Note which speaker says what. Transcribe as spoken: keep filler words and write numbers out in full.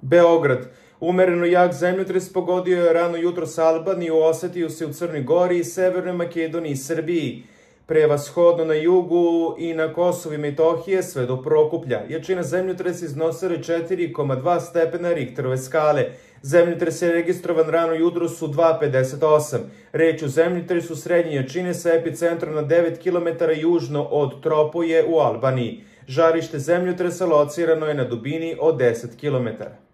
Speaker 1: Beograd. Umereno jak zemljotres pogodio je rano jutros Albaniju, osetio se u Crnoj Gori, Severnoj Makedoniji i Srbiji. Prevashodno na jugu i na Kosovu i Metohije sve do Prokuplja. Jačina zemljotresa iznosila je četiri zarez dva stepena Richterove skale. Zemljotres je registrovan rano jutros u dva pedeset osam. Reč o zemljotresu srednje jačine sa epicentrom na devet kilometara južno od Tropoje u Albaniji. Žarište zemljotresa locirano je na dubini od deset kilometara.